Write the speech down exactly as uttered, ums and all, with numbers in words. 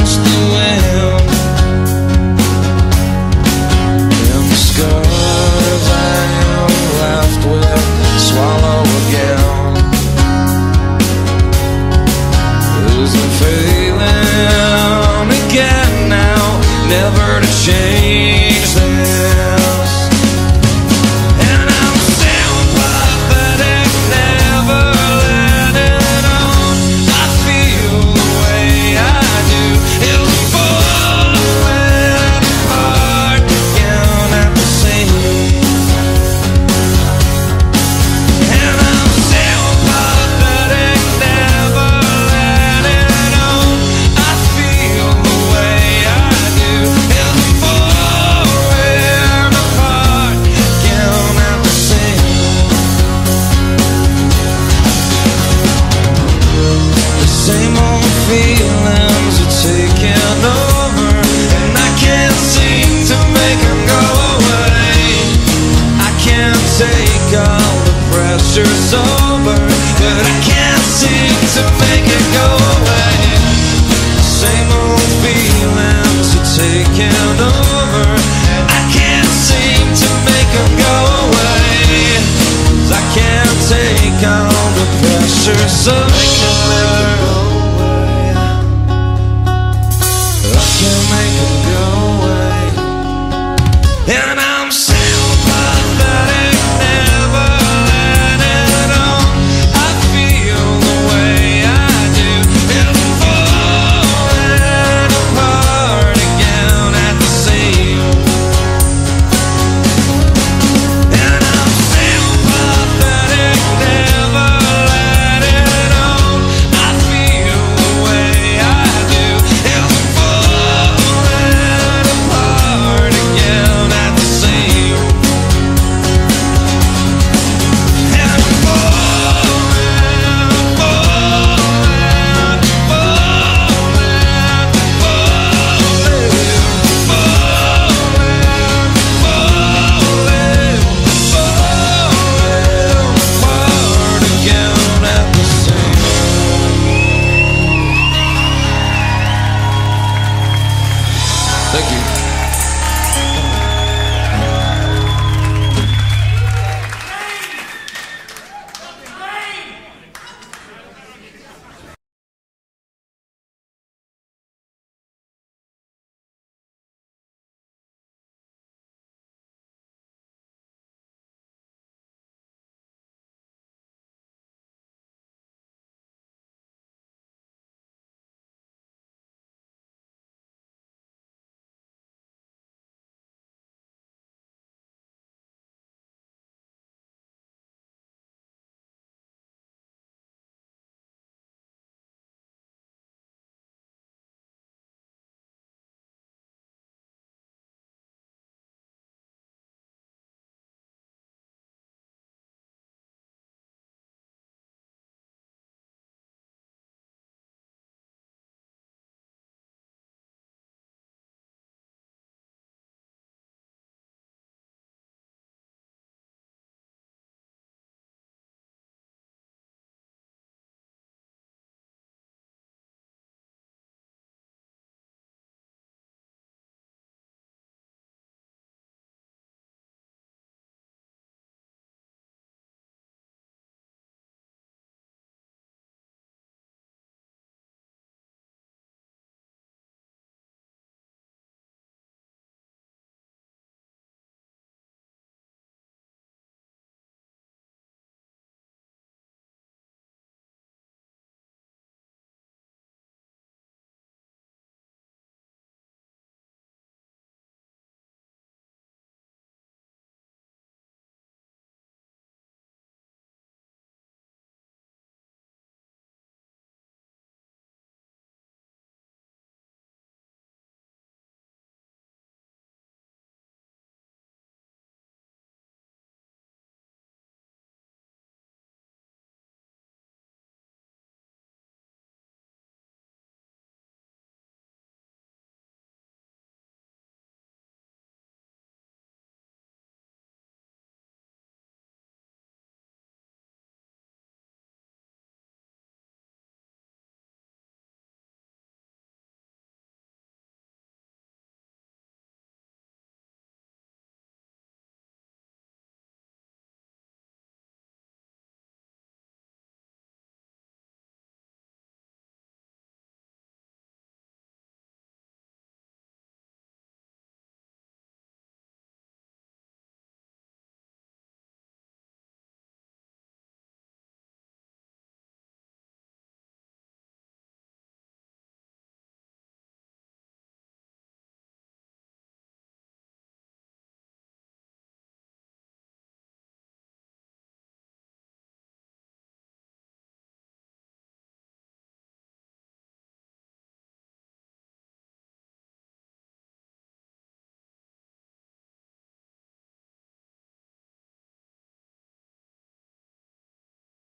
against the wind, and the scars I am left with swallow again. Is the failing again now, never to change this. And I'm still pathetic, never letting on. I feel the way I do, it's falling apart again at the seams. And I'm still pathetic, never letting on. I feel the way I do, it's falling apart again at the seams. The same old feelings are taking over, and I can't seem to make them go away. I can't take all the pressure sober, but I can't seem to make it go away. The same old feelings are taking over, and I can't seem to make them go away. 'Cause I can't take all the pressure sober. I can't make it go away. And I'm still pathetic, never letting on. I feel the way I do, it's falling apart again at the seams. And I'm still pathetic, never letting on. I feel the way I do, it's falling apart again at the seams. And falling, falling, falling, falling, falling, falling apart again at the seams. Thank you.